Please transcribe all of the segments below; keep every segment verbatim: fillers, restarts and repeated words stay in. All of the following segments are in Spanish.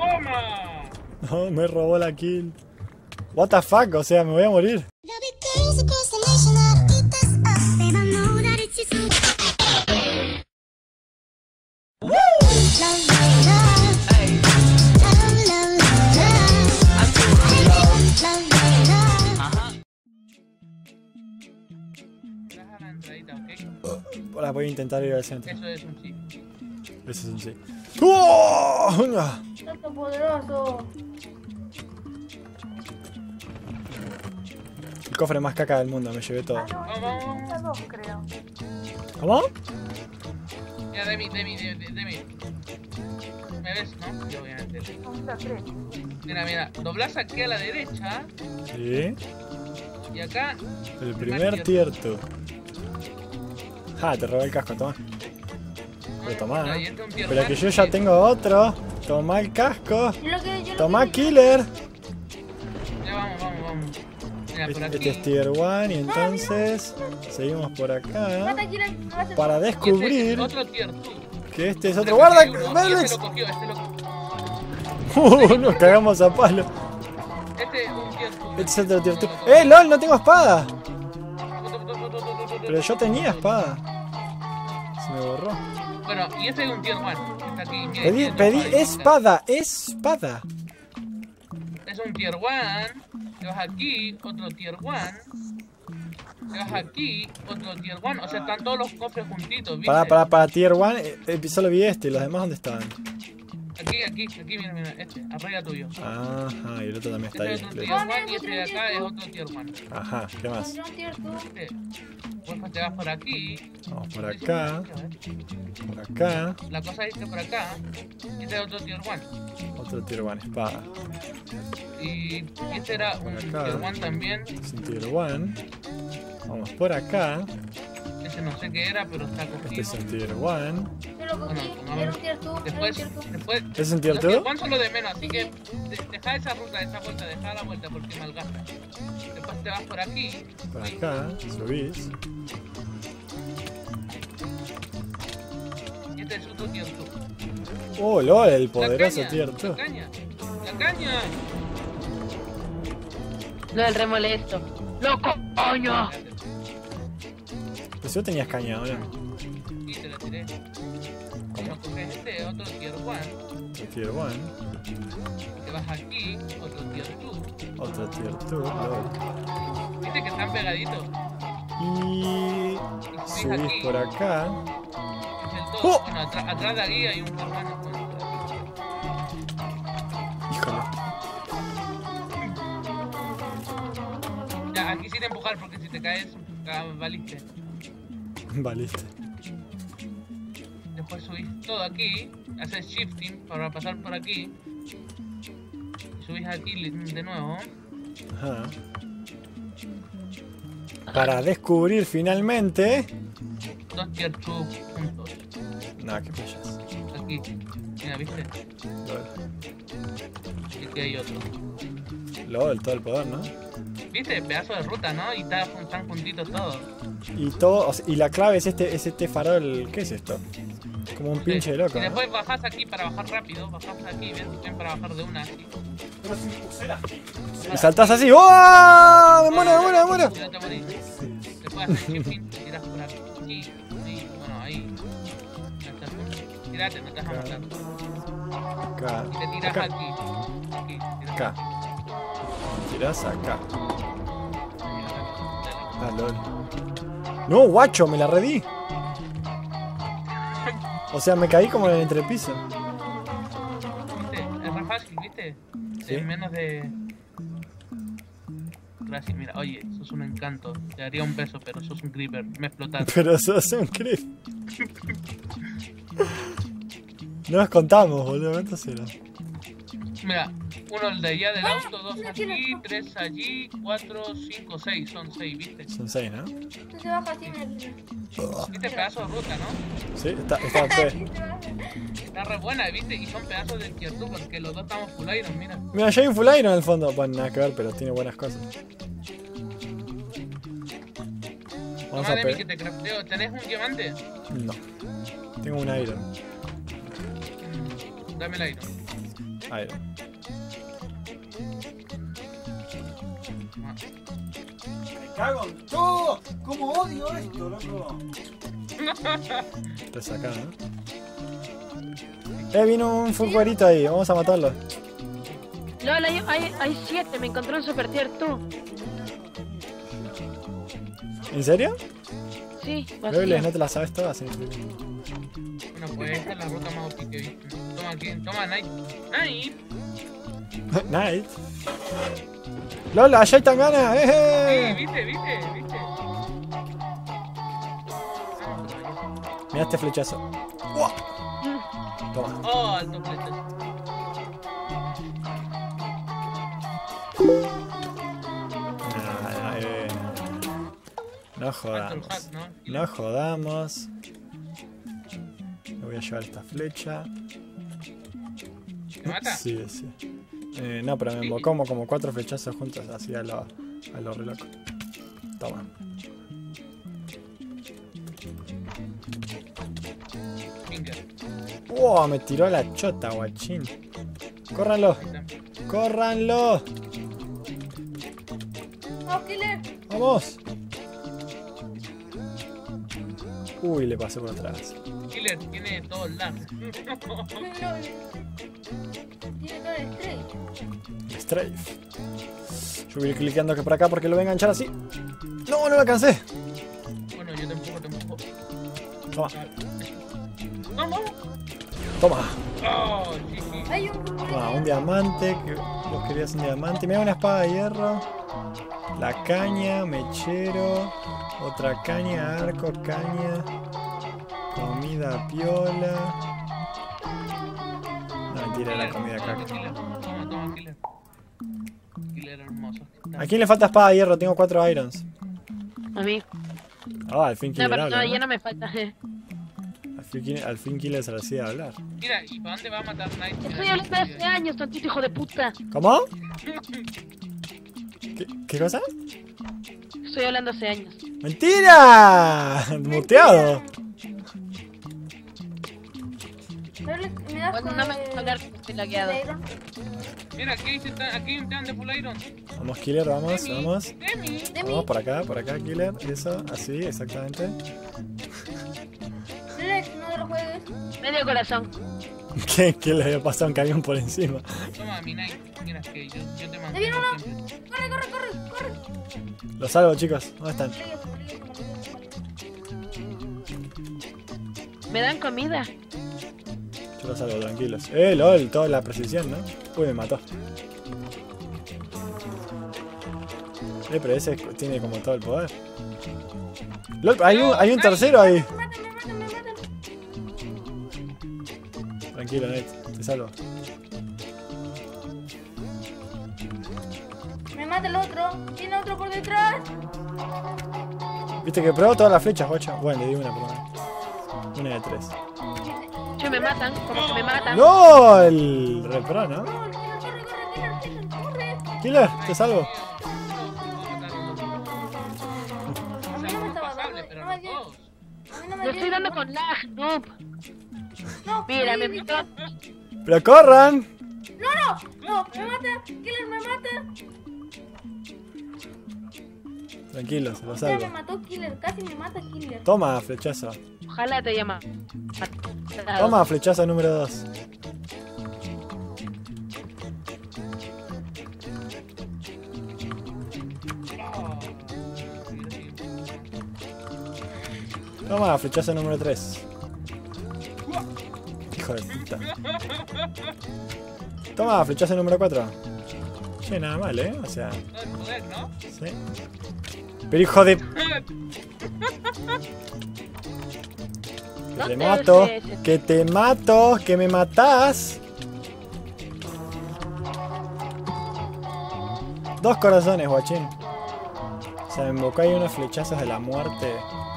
¡Toma! No, me robó la kill. What the fuck, o sea, me voy a morir. Ahora voy a intentar ir al centro. Eso es un sí. Eso es un sí. ¡Oh! ¡Tanto poderoso! El cofre más caca del mundo, me llevé todo. Ah, no, Vamos, está dos, creo. ¿Cómo? Mira, Demi, Demi, Demi, Demi. ¿Me ves, no? Sí, obviamente. Son las tres. Mira, mira. Doblás aquí a la derecha. Sí. Y acá. El primer tier two. Ah, te robé el casco, toma. Pero toma. No, y este es un tier Pero one, que yo ya sí. tengo otro. Toma el casco. Yo lo que, yo lo Toma que- killer. Ya vamos, vamos, vamos. Mira, por Este aquí. es tier one y entonces seguimos por acá Mata aquí la- me vas a- para Y este es descubrir otro tier two. que este es otro. Mira, ¡Guarda! aquí hay uno, y ¡Verlex! Este lo cogió, este lo cogió. Uh, nos cagamos a palo. Este es un tier two. Este es otro tier two. ¡Eh, lol! No tengo espada. Pero yo tenía espada. Se me borró. Bueno, y este es un tier one. Está aquí. Mira, Pedí, tiene pedí espada. espada, espada. Es un tier one. Te vas aquí, otro tier one. Te vas aquí, otro tier one. O sea, están todos los cofres juntitos, ¿viste? Para, para, para tier one, eh, eh, solo vi este. ¿Y los demás dónde estaban? Aquí, aquí, aquí, mira, mira. Este, arriba tuyo. Ajá, y el otro también está Este es ahí. otro tier Listo. one y este de acá es otro tier one. Ajá, ¿qué más? Encontré un tier two. ¿Viste? Después te vas por aquí. Vamos por acá, por acá. La cosa es que por acá, este es otro tier one. Otro tier one, espada. Y este era un acá. tier one también. Es un tier one. Vamos por acá. Ese no sé qué era, pero está Este cogido. es un tier one. Yo lo cogí. Bueno, Era un tier two. Era un Después, tier two. después. ¿Es un tier Los two? tier one son lo de menos, así que de- deja esa ruta, esa vuelta, deja la vuelta porque malgasta. Después te vas por aquí. Por acá, subís. Y este es otro tier two. Oh, lol, el La poderoso caña, tier La two. caña, la caña. Lo del remolesto. ¡Loco, coño! Pues yo tenías caña, ahora. Y te la tiré. Bueno, coges este otro tier one. Otro tier one. Te vas aquí, otro tier two. Otro tier two, lol. Viste que están pegaditos. Y subís por acá. Es el dos. ¡Oh! Bueno, atrás, atrás de aquí hay un hermano. Híjole. Ya, aquí sin empujar porque si te caes, ah, valiste. Valiste. Después subís todo aquí, haces shifting para pasar por aquí. Y subís aquí de nuevo. Ajá. Para descubrir finalmente. Dos tier two juntos. Nada, que pillas. Aquí. Mira, ¿viste? Lol. Y aquí hay otro. Lol, todo el poder, ¿no? ¿Viste? Pedazo de ruta, ¿no? Y está- están juntitos todos. Y todo, o sea, y la clave es este, es este farol. ¿Qué es esto? Como un pinche Sí. loco, Y ¿no? después bajás aquí para bajar rápido. Bajás aquí, ven, ven para bajar de una así. Y saltás así. ¡Oh! ¡Me muero, me muero, me muero! Ya te morís. Después haces shifting, te tiras por aquí. Ahí, bueno, ahí. Ya está. Tirate, no te vas a matar. Acá. Y te tiras Acá. aquí. Aquí, tiras Acá. aquí. Tirás acá. Dale. Ah, lol. No, guacho, me la redí. O sea, me caí como en el entrepiso. ¿Viste? Es re fácil, ¿viste? Sí. En menos de... Gracias, mira, oye, sos un encanto. Te daría un beso, pero sos un creeper. Me explotaste. Pero sos un creep. No nos contamos, boludo. ¿Cuántos eran? Mira, uno el de allá del auto, dos aquí, tres allí, cuatro, cinco, seis. Son seis, ¿viste? Son seis, ¿no? Tú te bajas así, mira. ¿Viste? Pedazo de ruta, ¿no? Sí, está, está P. Está re buena, ¿viste? Y son pedazos del tier two porque los dos estamos full iron, mira. Mira, ya hay un full iron en el fondo. Bueno, nada que ver, pero tiene buenas cosas. Vamos Toma a de mí que pegar. te crafteo. ¿Tenés un diamante? No. Tengo un iron. Mm, Dame el iron. Iron. Me cago en todo. ¿Cómo odio esto, loco? Estás acá, ¿no? Eh, vino un full cuerito ahí, vamos a matarlo. LOL, hay, hay, hay siete, me encontré un super tier tú. ¿En serio? Sí, Bebes, vacío. no te la sabes todas. ¿Sí? Bueno, pues esta es la ruta más útil que he visto. Toma aquí, toma Night. Night. Night. ¡Lola, allá hay Tangana! Sí, ¡Eh! viste, viste, viste. Mira este flechazo. ¡Uah! Toma. Oh, alto flechazo. Ah, eh. No Alto el jodamos. hack, ¿no? No jodamos. Me voy a llevar esta flecha. ¿Te mata? Sí, sí. Eh, no, pero me embocó como, como cuatro flechazos juntos, así a lo, a lo re loco. Toma. Finger. ¡Wow! Me tiró la chota, guachín. ¡Córranlo! Ahí está. ¡Córranlo! ¡Oh, killer! ¡Vamos! Uy, le pasé por atrás. Killer tiene todo el lag. No. Tiene todo el straight. Strafe. Yo voy a ir cliqueando que por acá porque lo voy a enganchar así. ¡No, no lo alcancé! Bueno, yo te empujo, te empujo. Toma, No, no. toma. Oh, sí, sí. Hay un Toma, un diamante. Que vos querías un diamante. Me da una espada de hierro. La caña, mechero. Otra caña, arco, caña. Comida piola. No, mentira, la comida caca. Killer. Toma, toma, Killer. Killer hermoso. ¿A quién le falta espada de hierro? Tengo cuatro irons. A mí. Ah, al fin No, Killer pero habla, no, ¿no? ya no me falta. Al fin, al fin Killer se le hacía hablar. Mira, ¿y para dónde va a matar Night? Estoy hablando de hace años, tontito hijo de puta. ¿Cómo? ¿Qué, ¿Qué cosa? Estoy hablando hace años. ¡Mentira! ¡Muteado! Me das Bueno, con no me el- gusta hablar porque estoy lagueado. de Iron. Mira, aquí, hay ta- aquí hay un tan de full iron. Vamos, Killer, vamos, Demi, vamos. Demi. De Vamos mí. por acá, por acá, Killer. Eso, así, exactamente. Lex, no te lo juegues. Medio corazón. ¿Qué, ¿Qué le había pasado a un camión por encima? Toma, mi Night. Mira, que yo, yo te viene mantengo uno! siempre. Corre, corre, corre, corre. Los salvo, chicos. ¿Dónde están? Lex, Lex, Lex. ¿Me dan comida? Yo los salvo, tranquilos. Eh, lol, toda la precisión, ¿no? Uy, me mató. Eh, pero ese tiene como todo el poder. LOL, hay un, hay un tercero ahí. Me matan, me matan, me matan. Tranquilo, Nate, te salvo. Me mata el otro. Tiene otro por detrás. Viste que probó todas las flechas, guacha. Bueno, le di una por lo menos. Una de tres. Che, me matan, como que me matan. ¡LOL! Re pro, ¿no? No, corre, corre, corre, killer, corre. Killer, te salvo. A mí no me estaba Pasable, dando. pero No no me dio. todos. A mí no me Lo dio. estoy dando con lag, no. No, Mira, me sí, mató. ¡Pero corran! No, no, no, me mata. Killer me mata. Tranquilo, se lo Ya me salvo. mató Killer, casi me mata Killer. Toma, flechazo. Ojalá te llama. Toma, flechazo número dos. Toma, flechazo número tres. Hijo de puta. Toma, flechazo número cuatro. Che, nada mal, ¿eh? O sea, Todo el poder, ¿no? sí. Pero hijo de... Que No te te mato, uses. que te mato, que me matás. Dos corazones, guachín. Se me embocó ahí unos flechazos de la muerte.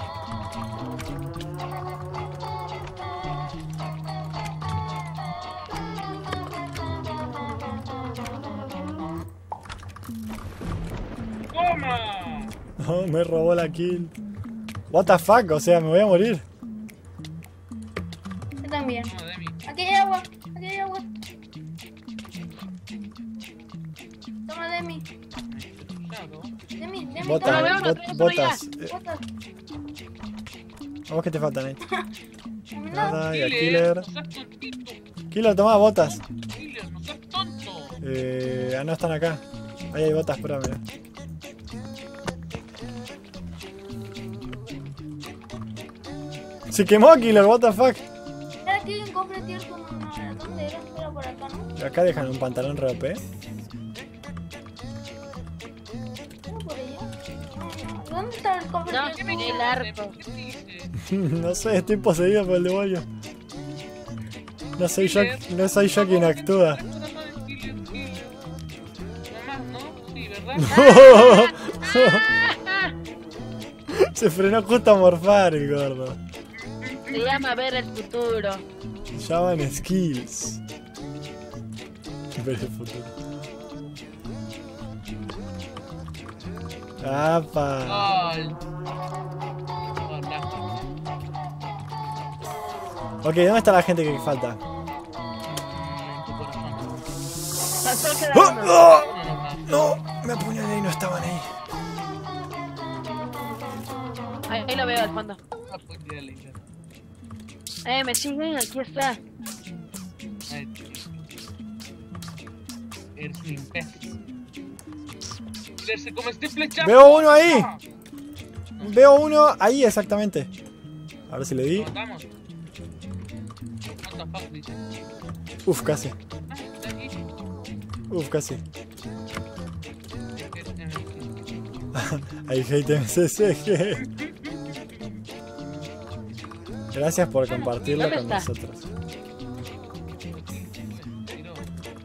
¡Toma! No, me robó la kill. What the fuck, o sea, me voy a morir. Yo también. Toma, Demi. Aquí hay agua, aquí hay agua. Claro. Demi, Demi, Botas, No lo veo, no bot- tengo solo botas. Eh, botas. ¿A vos qué te faltan ahí? A mí no. Nada, y a Killer, Killer. no seas tontito. Killer, tomá botas. Killer, no seas tonto. Eh, ah, no están acá. Ahí hay botas, pero mira. Se quemó Killer, what the fuck. Era aquí un cofre tier con una. ¿Dónde era? Era por acá, ¿no? Acá dejan un pantalón re O P. Era por allá. No, no. ¿Dónde está el cofre No, tier? en el arco. ¿Qué dices? No sé, estoy poseído por el demonio. No soy yo, no soy yo quien actúa. Killer, Killer. Nada más, ¿no? Sí, ¿verdad? Se frenó justo a morfar el gordo. Se llama ver el futuro. Se llaman skills. Ver el futuro. ¡Apa! Gol. Hola. Ok, ¿dónde está la gente que falta? Mm, en tu corazón. Pasó que ¡Oh! ¡Oh! No, no, no. No, me apuñalé y no estaban ahí. Ahí, ahí lo veo al fondo. Ah, pues, ya le hice. Eh, me siguen, aquí está. Ay, tío. Eres un imbécil. Killer, se come este flechazo. Veo uno ahí. Ah, Veo uno ahí exactamente. A ver si le di. lo matamos. What the fuck, dice. Uf, casi. Ah, está aquí. Uf, casi. Es que- I hate M C C G. Gracias por compartirlo ¿Dónde con está? nosotros. Tiró.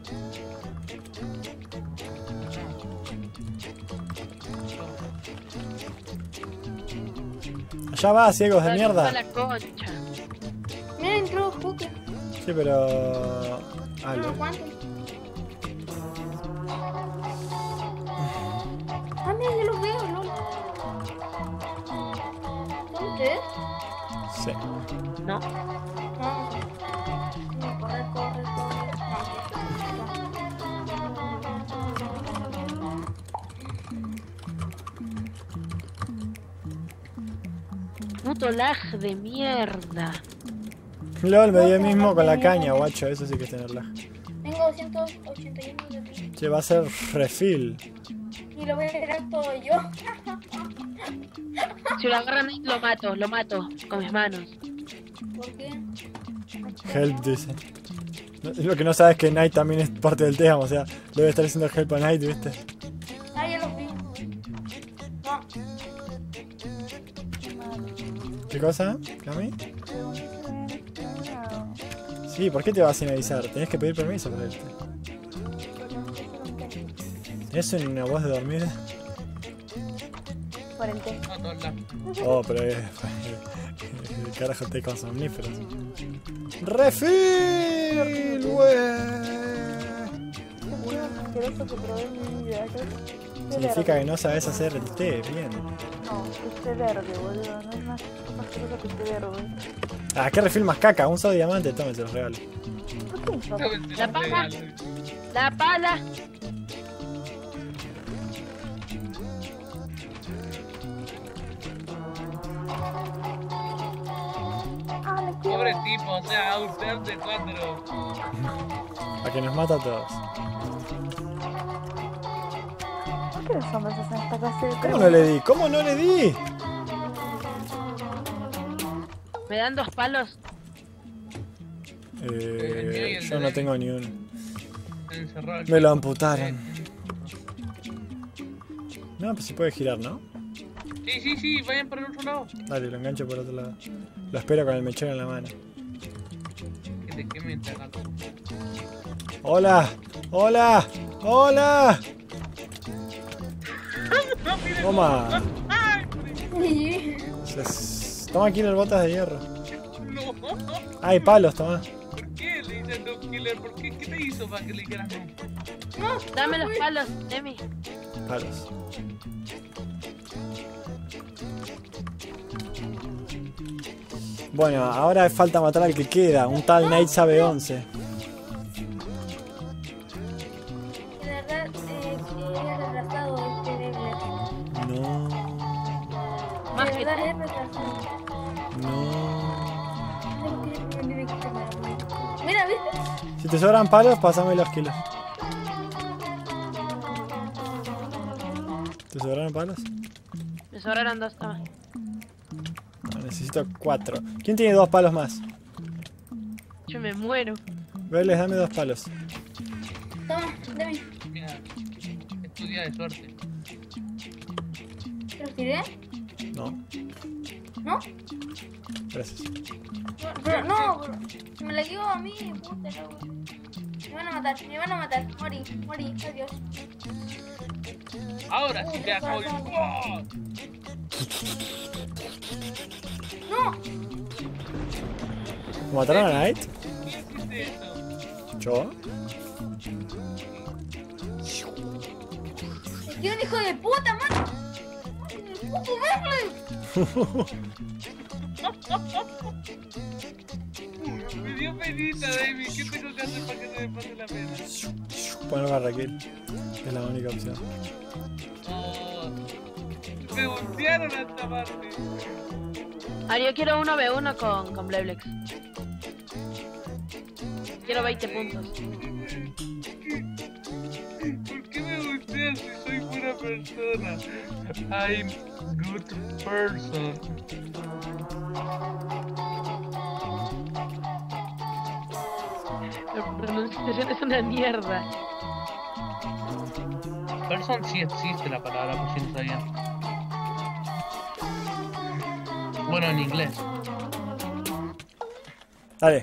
Allá va, ciegos de A mierda. la concha. Mira, entró Hooker. Sí, pero... Ah, No lo- aguanto. Ah, mira, yo los veo, ¿no? ¿Son ustedes? Sí. No. No. No, corre, corre, corre. Puto lag de mierda. LOL, me di el mismo con la caña, guacho. Eso sí que es tener lag. Tengo doscientos ochenta y uno de vida. Che, va a ser refill. Y lo voy a tirar todo yo. Si lo agarran ahí, lo mato, lo mato con mis manos. ¿Por qué? Help, dice. No- Lo que no sabes es que Knight también es parte del tema, o sea, debe estar haciendo help a Knight, ¿viste? Ah, ya los vi. No. ¿Qué cosa, Cami? Sí, ¿por qué te vas sin avisar? Tenés que pedir permiso para irte. ¿Tenés una voz de dormir? cuarenta. No, no, la- Oh, pero es... Carajo, te con somníferos. ¡Refill, wey! Significa que no sabes hacer el té, bien. No, es té verde, boludo. No es más, más asqueroso que té verde. Ah, qué refill más caca, un solo diamante, tome, se los regalo. ¿Por qué eso? La pala. La pala. Ah, me quiero. Pobre tipo, o sea, usted de cuatro. A que nos mata a todos. ¿Por qué los hombres hacen esta clase de ¿Cómo no le di? ¿Cómo no le di? Me dan dos palos. Eh, yo no tengo ni uno. Encerrado. Me lo amputaron. No, pues se puede girar, ¿no? Sí, sí, sí, vayan por el otro lado. Dale, lo engancho por otro lado. Lo espero con el mechero en la mano. Que te quemen, te gato. ¡Hola! ¡Hola! ¡Hola! Toma. Se- Toma aquí las botas de hierro. No. Hay palos, toma. ¿Por qué le dicen no killer? ¿Por qué? ¿Qué te hizo para que le dijeras no? Dame los palos, Demi. Palos. Bueno, ahora falta matar al que queda, un tal Knight Sabe once. De verdad, eh, que he retrasado este Beyblade. me tiene que quemar. Mira, ¿viste? Si te sobran palos, pasame los kilos. ¿Te sobraron palos? Me sobraron dos, toma. No, necesito cuatro. ¿Quién tiene dos palos más? Yo me muero. Verles, dame dos palos. Toma, dame. Mira, es tu día de suerte. ¿Te los tiré? No, ¿No? gracias. No, pero no, bro. Se me la dio a mí, puta, no. Me van a matar, me van a matar. Morí, morí, adiós. Ahora sí te has morir. ¡Oh! ¡No! ¿Mataron a Knight? ¿Quién hiciste eso? ¿Yo? ¡Qué un hijo de puta, mano! ¡Ay, puto verle! Me dio penita, David. ¿Qué tengo que hacer para que se me pase la pena? Poner a Raquel. Es la única opción. Oh, me voltearon a esta parte. Ahora yo quiero uno ve uno con, con Bleblex. Quiero veinte puntos. ¿Por qué me voltean si soy buena persona? I'm good person. La pronunciación es una mierda. Person sí existe la palabra, por si no sabían. Bueno, en inglés. Dale.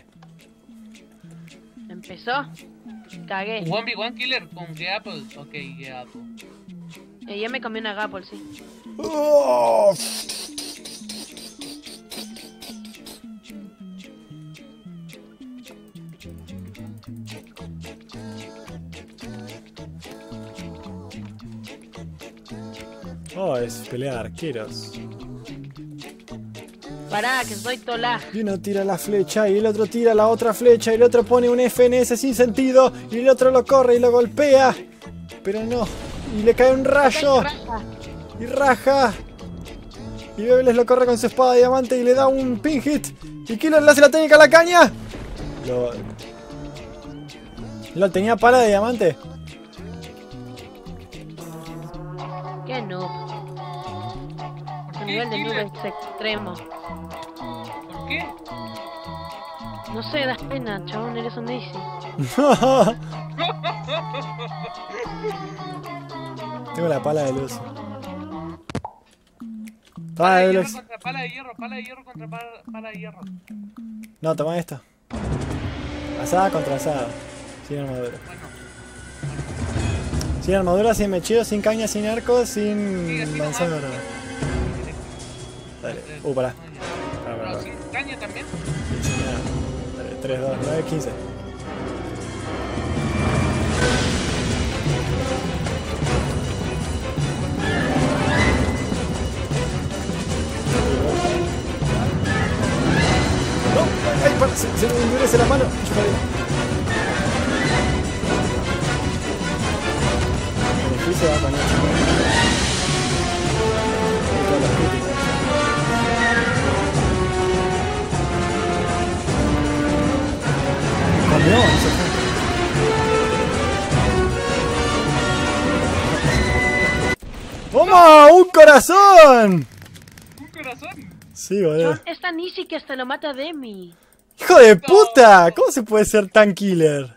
Empezó. Cagué. one v one killer con Gapple. Ok, Gapple. Eh, ya me comí una Gapple, sí. Oh. Oh, es pelea de arqueros. Pará, que soy Tola. Y uno tira la flecha y el otro tira la otra flecha y el otro pone un F N S sin sentido y el otro lo corre y lo golpea. Pero no. Y le cae un rayo. Y raja. Y Bebles lo corre con su espada de diamante y le da un pin hit. Y Killer le hace la técnica a la caña. Lo... ¿Lo tenía pala de diamante? Qué noob. ¿Por El qué, nivel de noob killer? es extremo. ¿Por qué? No sé, das pena, chabón, eres un Daisy. Tengo la pala de luz. Toma, Pala de hierro Bebles. contra pala de hierro, pala de hierro contra pala, pala de hierro. No, toma esto. Asada contra asada. Sin armadura. Bueno, Sin armadura, sin mechero, sin caña, sin arco, sin sigue así manzana. nomás. Dale. Uh, pará. Pará, pará, Pero pará. sin caña también. Sí, sí, nada. Dale, tres, dos, nueve, quince. No, ay, para, se, se me endurece la mano. Joder. El beneficio va con esto. Y todos los críticos. Cambió, no se fue. ¡Toma! ¡Un corazón! Un corazón. Sí, boludo. Chabón, es tan easy que hasta lo mata Demi. ¡Hijo de puta! ¿Cómo se puede ser tan killer?